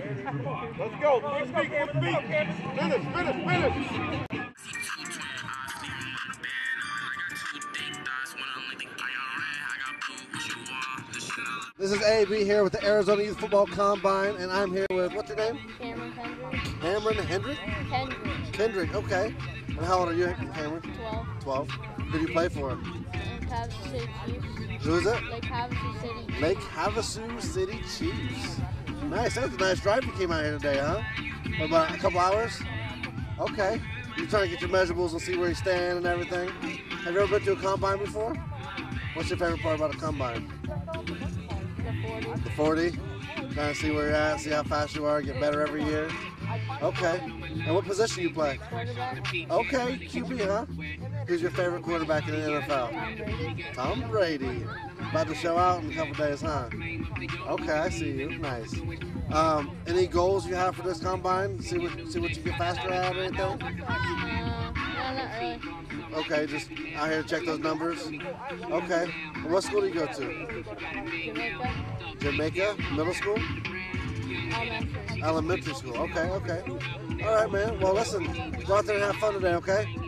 Let's go. Quick feet, quick feet. Finish, finish, finish. This is AB here with the Arizona Youth Football Combine, and I'm here with, what's your name? Cameron Kendrick. Cameron Hendrick? Kendrick, okay. And how old are you, Cameron? 12. 12. Who do you play for? Havasu City Chiefs. Who is it? Lake Havasu City. Lake Havasu City Chiefs. Nice. That's a nice drive you came out here today, huh? About a couple hours? Okay. You're trying to get your measurables and see where you stand and everything. Have you ever been to a combine before? What's your favorite part about a combine? The 40? 40. Trying to see where you're at, see how fast you are, get better every year. Okay. And what position you play? Quarterback. Okay, QB, huh? Who's your favorite quarterback in the NFL? Tom Brady. About to show out in a couple days, huh? Okay, I see you. Nice. Any goals you have for this combine? See what you get faster at or anything? No, not really. Okay, just out here to check those numbers. Okay. And what school do you go to? Jamaica. Jamaica? Middle school? Elementary. Elementary school. Okay, okay. All right, man. Well, listen, go out there and have fun today, okay?